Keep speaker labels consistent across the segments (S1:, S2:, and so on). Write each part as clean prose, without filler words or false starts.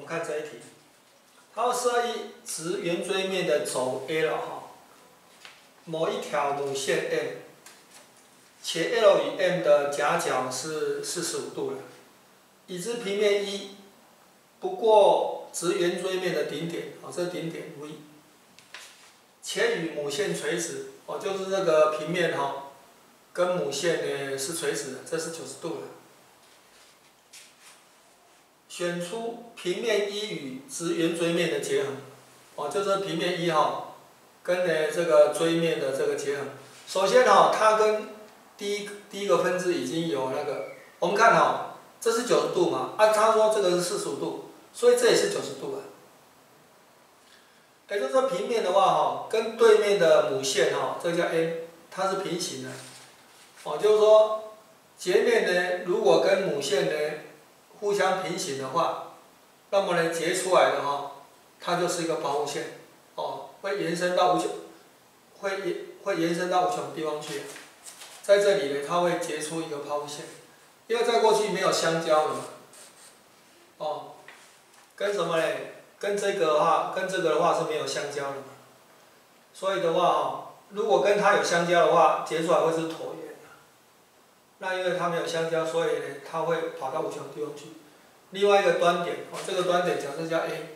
S1: 看这一题，它要设一直圆锥面的轴 L 哈，某一条母线 M， 且 L 与 M 的夹角是45度的，已知平面一不过直圆锥面的顶点，这是顶点 V， 且与母线垂直，就是这个平面跟母线呢是垂直的，这是90度的。选出平面一与直圆锥面的结合，就是平面一跟这个锥面的这个结合。首先它跟第一个分支已经有那个，我们看这是90度嘛，他说这个是45度，所以这也是90度啊。也就是说平面的话跟对面的母线这个叫 M， 它是平行的，就是说截面呢如果跟母线呢互相平行的话，那么呢截出来的它就是一个抛物线，会延伸到无穷，会延伸到无穷的地方去。在这里呢，它会截出一个抛物线，因为在过去没有相交的嘛，跟什么呢？跟这个的话是没有相交的嘛，所以的话如果跟它有相交的话，截出来会是椭圆的。那因为它没有相交，所以呢，它会跑到无穷的地方去。另外一个端点，这个端点假设叫 A，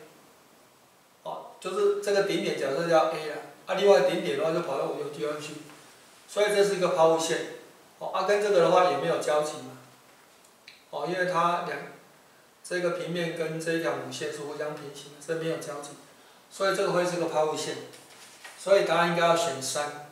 S1: 就是这个顶点假设叫 A 另外顶点的话就跑到无穷地方去，所以这是一个抛物线，跟这个的话也没有交集嘛，因为它这个平面跟这一条母线是互相平行的，这没有交集，所以这个会是个抛物线，所以答案应该要选3。